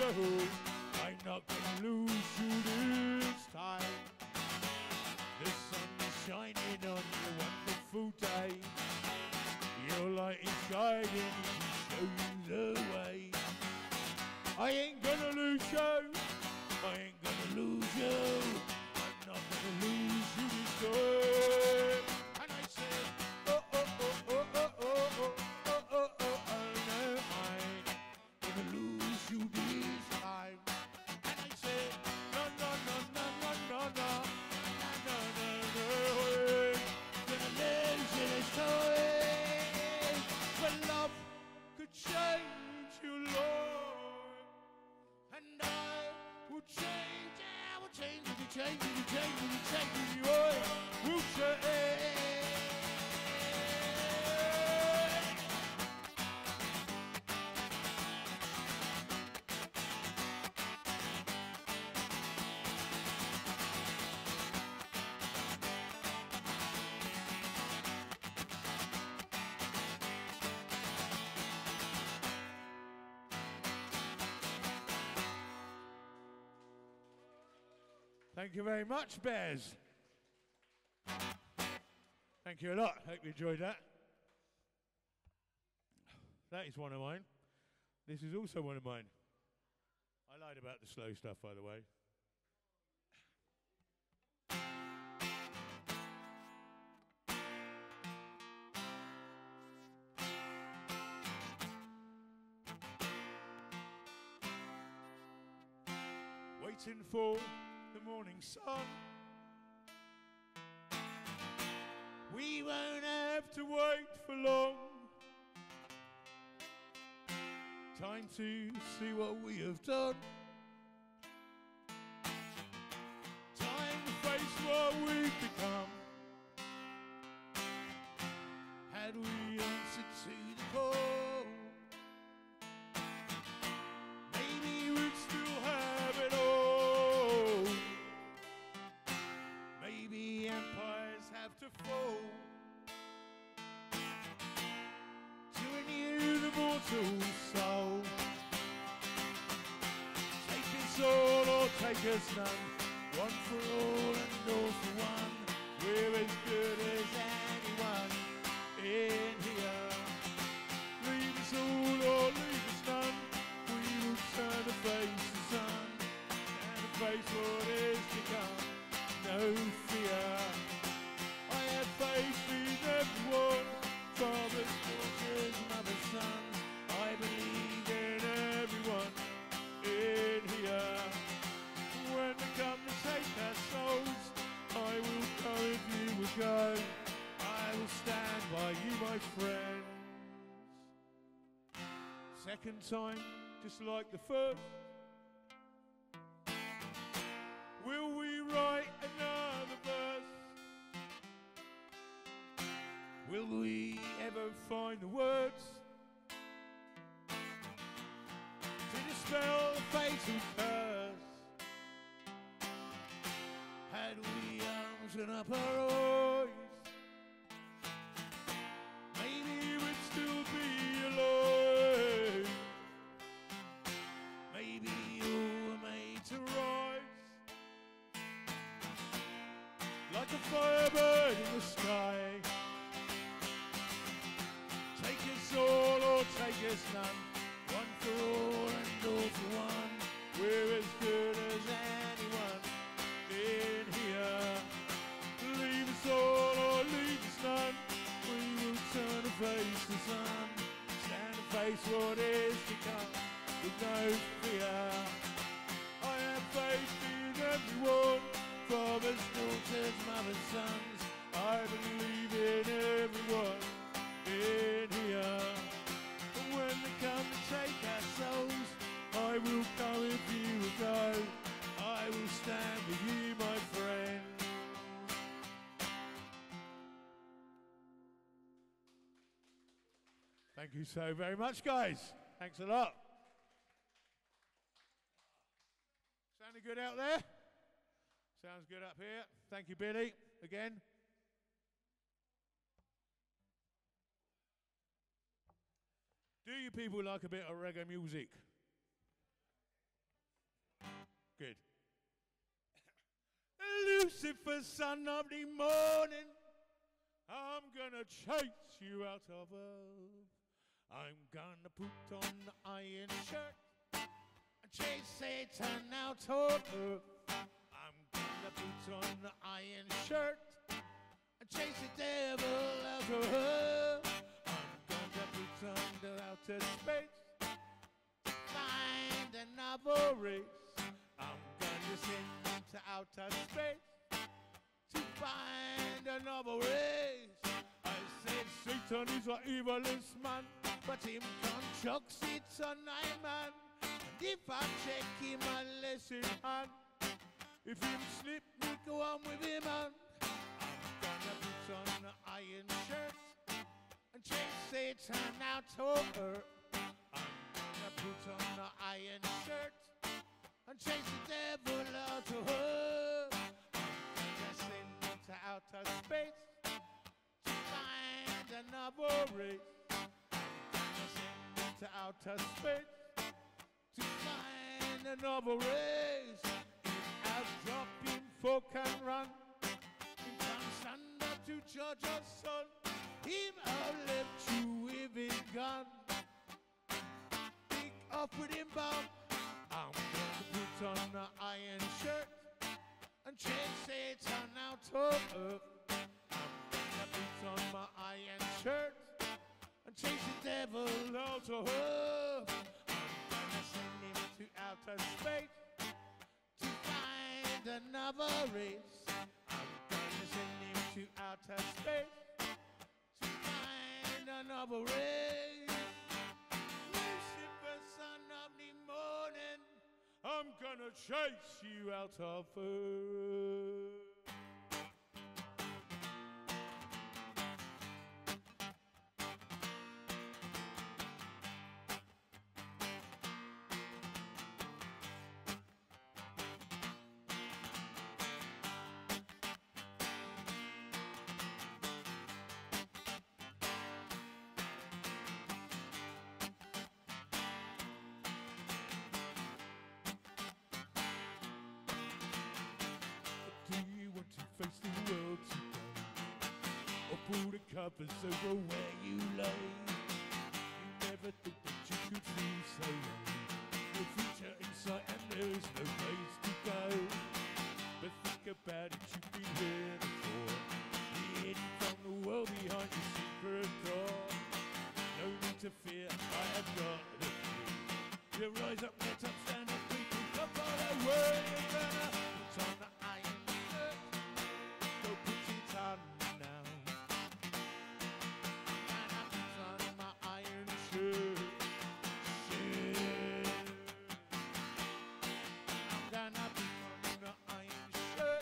I'm not gonna lose you this time. The sun is shining on your wonderful day. Your light is guiding to show you the way. I ain't gonna lose you. I ain't gonna lose you. I'm not gonna lose you this time. And I said, oh, oh, oh, oh, oh, oh, oh, oh, oh, oh, no, I ain't gonna lose you this time. And I said, no, no, no, no, no, no, no, no, no, no, gonna lose you this time. When love could change your life, and I will change, I will change, will you change, will you change, will you change, will you will change. Thank you very much, Bears. Thank you a lot. Hope you enjoyed that. That is one of mine. This is also one of mine. I lied about the slow stuff, by the way. Waiting for the morning sun. We won't have to wait for long. Time to see what we have done. Time to face what we've become. Had we answered to the call, maybe we'd still have it all. Maybe empires have to fall to renew the mortal soul. Take us all or take us none, one for all and all for one. We're as good as anyone in here. Leave us all or leave us none, we will turn to face the sun and to face what is to come. No fear, I have faith in everyone, fathers, daughters, mothers, sons. I believe in everyone in here. When they come to take our souls, I will go if you will go. I will stand by you, my friends. Second time, just like the first. Will we write another verse? Will we ever find the words to dispel the fatal curse? Had we arms and up our eyes, maybe we'd still be alive. Maybe all were made to rise like a firebird in the sky. Take us all or take us none, one for all and all for one. We're as good as anyone in here. Leave us all or leave us none, we will turn to face the sun, stand to face what is to come with no fear. I have faith in everyone, fathers, daughters, mothers, sons. I believe in everyone in here. And when they come to take our souls, I will go if you will go. I will stand with you, my friends. Thank you so very much, guys. Thanks a lot. Sounding good out there? Sounds good up here. Thank you, Billy, again. Do you people like a bit of reggae music? Good. Lucifer, son of the morning, I'm gonna chase you out of earth. I'm gonna put on the iron shirt and chase Satan out of earth. I'm gonna put on the iron shirt and chase the devil out of earth. I'm gonna put on the outer space to find another race. I'm gonna send into outer space to find another race. I said Satan is an evilest man, but him can't chuck Satan, I man. And if I check him unless in hand, if him slip, me go on with him on. I'm gonna put on the iron shirt and chase Satan out of earth. I'm gonna put on the iron shirt and chase the devil out of earth. I'm gonna send into outer space to find another race. I'm gonna send into outer space to find another race. I'll drop him, folk and run. Him can stand up to judge your son. Him I'll left you with his gun. Pick up with him bomb. I'm gonna put on the iron shirt and chase Satan out of earth. I'm gonna put on my iron shirt and chase the devil out of earth. I'm gonna send him to outer space to find another race. I'm gonna send him to outer space to find another race. Lucifer, son of the morning, I'm gonna chase you out of earth. Face the world today, or pull the covers over where you lay. You never think that you could feel so low. No future in sight and there's no place to go. But think about it, you've been here before. Hidden from the world behind your secret door. No need to fear, I have got the key. You rise up, get up, stand up, people, come on away. You're gonna put on the iron on now. And I put on my iron shirt. I'm gonna put on the iron shirt.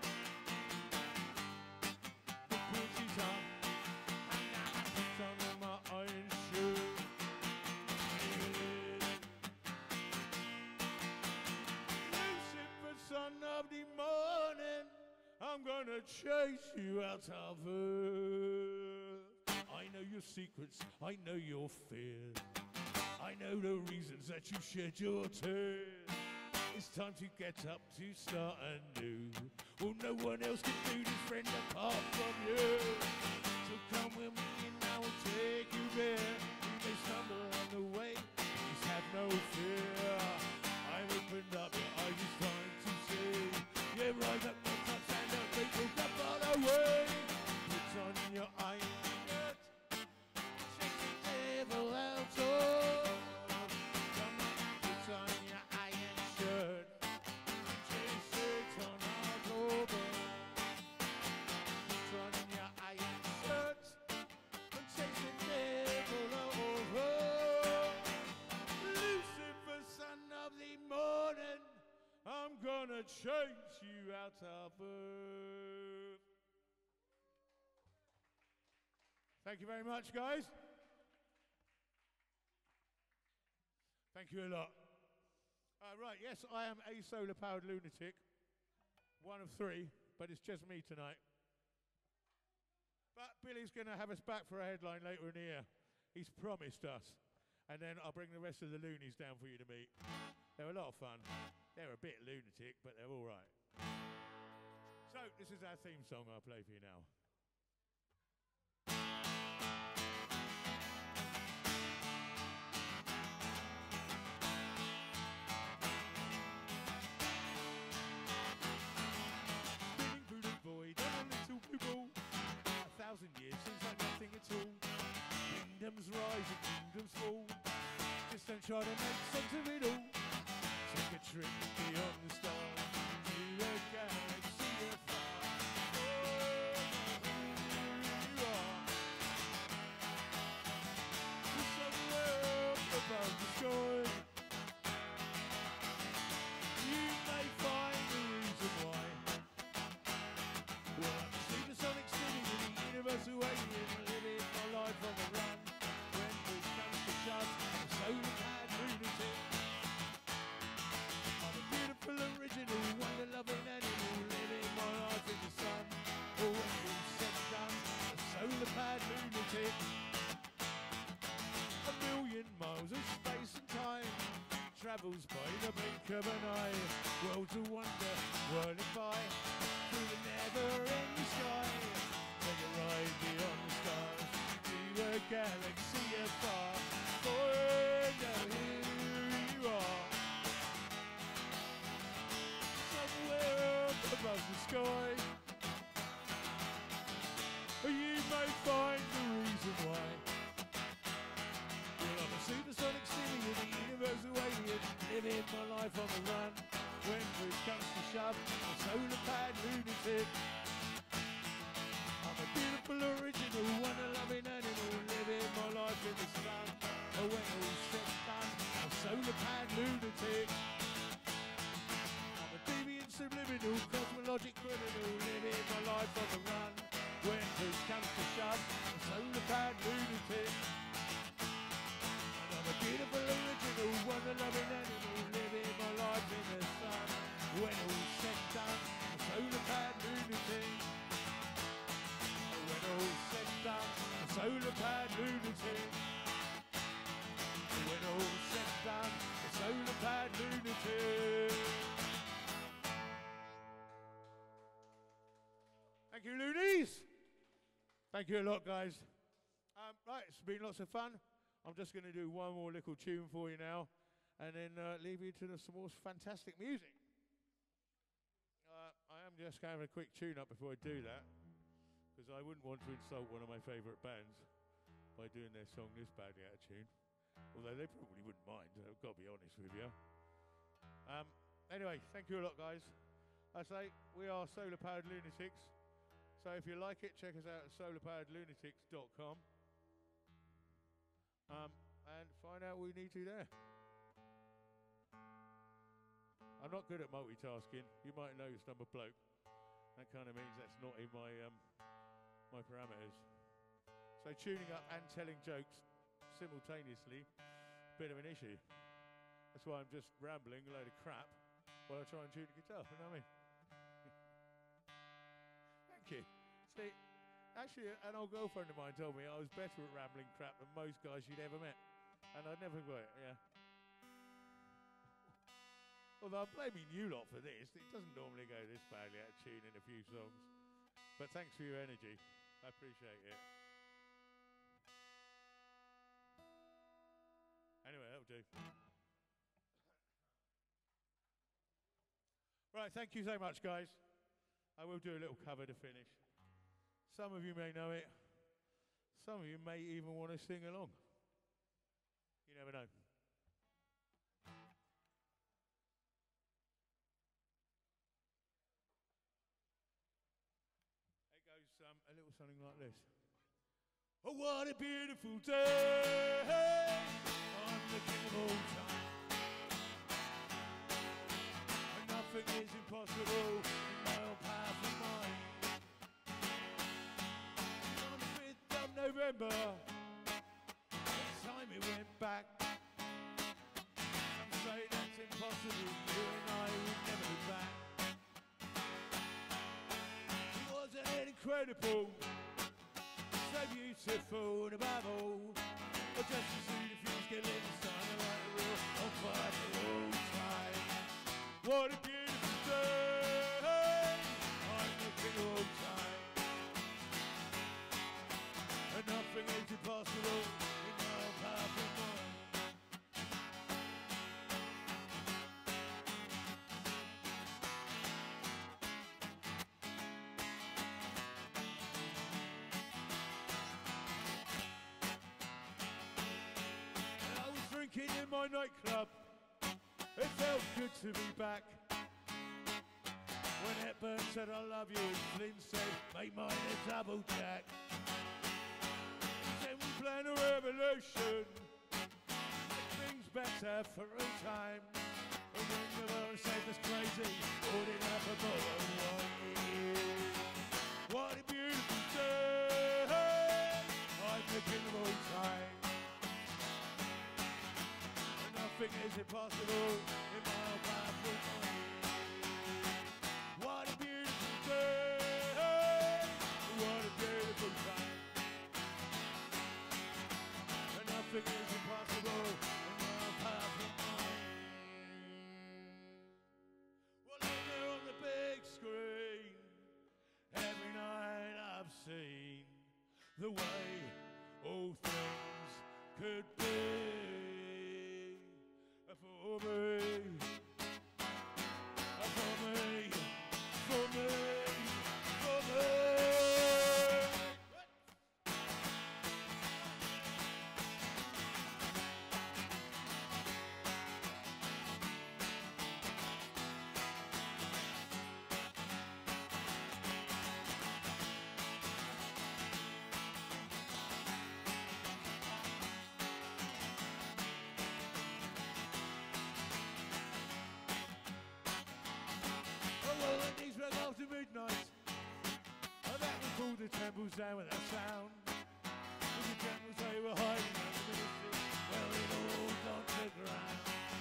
Put it on. I'm gonna put on my iron shirt. Lucifer, son of the morning, I'm gonna chase you out of earth. I know your secrets, I know your fears. I know the reasons that you shed your tears. It's time to get up to start anew. Well, no one else can do this, friend, apart from you. So come with me and I will take you there. You may stumble on the way, please have no fear. I've opened up your eyes, it's time to see. Yeah, rise up, get up, stand up, people, come on away. Put on your iron shirt, shake the devil out of. Come on, put on your iron shirt, chase it on out over. Put on your iron shirt, and chase the devil over. Lucifer, son of the morning, I'm gonna chase you out of earth. Thank you very much, guys. Thank you a lot. Right, yes, I am a solar-powered lunatic. One of three, but it's just me tonight. But Billy's going to have us back for a headline later in the year. He's promised us. And then I'll bring the rest of the loonies down for you to meet. They're a lot of fun. They're a bit lunatic, but they're all right. So, this is our theme song I'll play for you now. Spinning through the void on a little blue ball. 1,000 years seems like nothing at all. Kingdoms rise and kingdoms fall. Just don't try to make sense of it all. Take a trip beyond the stars to a galaxy afar. Oh, here you are. You're somewhere up above the sky. You may find the reason why. Well, I'm supersonic city with the universe awaiting, living my life on the run. When push comes to shove, I'm so mad lunatic. I'm a beautiful, original, wonder-loving animal, living my life in the sun. Oh, when all's said and done, a solar-pad lunatic. A million miles of space and time travels by the blink of an eye. Worlds of wonder whirling by through the never-ending sky. Take a ride beyond the stars to a galaxy afar. For now here you are, somewhere up above the sky. You may find the reason why. Well, I'm a supersonic city with the universe awaiting, living my life on the run. When push comes to shove, I'm a solar-pad lunatic. I'm a beautiful, original, wonder-loving animal, living my life in the sun. Oh, when all's said and done, I'm a solar-pad lunatic. I'm a deviant, subliminal, cosmologic criminal, living my life on the run. When push comes to shove, I'm a solar-pad lunatic. And I'm a beautiful, original, wonder-loving animal, living my life in the sun. When all's said and done, I'm a solar-pad lunatic. When all's said and done, a solar-pad lunatic. When all's said and done, a solar-pad lunatic. Thank you, loonies. Thank you a lot, guys. Right, it's been lots of fun. I'm just going to do one more little tune for you now, and then leave you to some more fantastic music. I am just having a quick tune up before I do that, because I wouldn't want to insult one of my favourite bands by doing their song this badly out of tune. Although they probably wouldn't mind, I've got to be honest with you. Anyway, thank you a lot, guys. I say, we are Solar Powered Lunatics. So if you like it, check us out at solarpoweredlunatics.com. And find out what we need to there. I'm not good at multitasking. You might notice I'm a bloke. That kind of means that's not in my my parameters. So tuning up and telling jokes simultaneously, bit of an issue. That's why I'm just rambling a load of crap while I try and tune the guitar, you know what I mean? Thank you. See, actually an old girlfriend of mine told me I was better at rambling crap than most guys she'd ever met. And I'd never got it, yeah. Although I'm blaming you lot for this. It doesn't normally go this badly out of tune in a few songs. But thanks for your energy. I appreciate it. Anyway, that'll do. Right, thank you so much, guys. I will do a little cover to finish. Some of you may know it. Some of you may even want to sing along. You never know. It goes a little something like this. Oh, what a beautiful day on the king of all time. And nothing is impossible in my own powerful mind. On the 5th of November, the time it went back. Some say that's impossible, you and I would never look back. Wasn't it incredible? So beautiful and above all, but just as soon if you get lit, it's time to light the world on fire for all time. What a beautiful day. I'm the king of all time. And nothing is impossible in my own powerful mind. And I was drinking in my nightclub. It felt good to be back. When Hepburn said I love you and Flynn said make mine a double jack. Then we plan a revolution, make things better for a time. And when the world said us crazy, holding up a bottle of wine. What a beautiful day, I'm the king of all time. And nothing is impossible in my powerful mind. What a beautiful day, what a beautiful time. And nothing is impossible in my powerful mind. Well, later on the big screen, every night I've seen the way all things could be for me. For me, for me, for me. After midnight, and that would pull the temples down with that sound. With the temples they were hiding in the ministry, well it all gone to ground.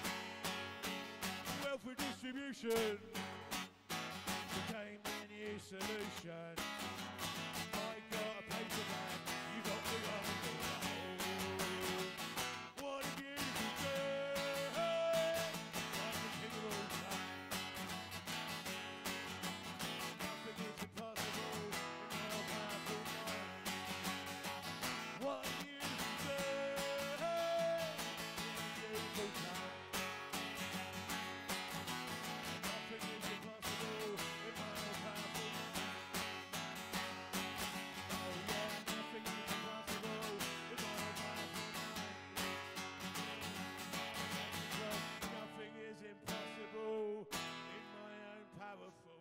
Welfare distribution became the new solution. I got a paper bag, you got the wrong way. What a beautiful day, I'm the king of all time. It's impossible in our powerful mind. What a beautiful day, beautiful time. Nothing is impossible in my powerful mind. Oh yeah, nothing is impossible in my powerful mind. Nothing is impossible in my own powerful.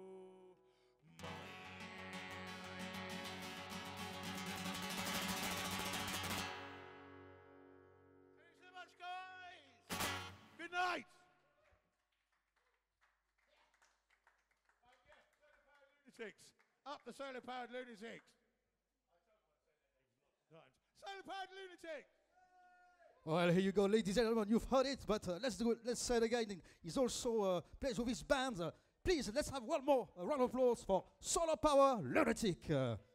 Thanks so much, guys. Good night. Lunatics. Up the solar powered lunatics. Solar powered lunatics. Well, here you go, ladies and gentlemen. You've heard it, but let's do it. Let's say it again. He's also plays with his band. Please, let's have one more round of applause for Solar Power Lunatic.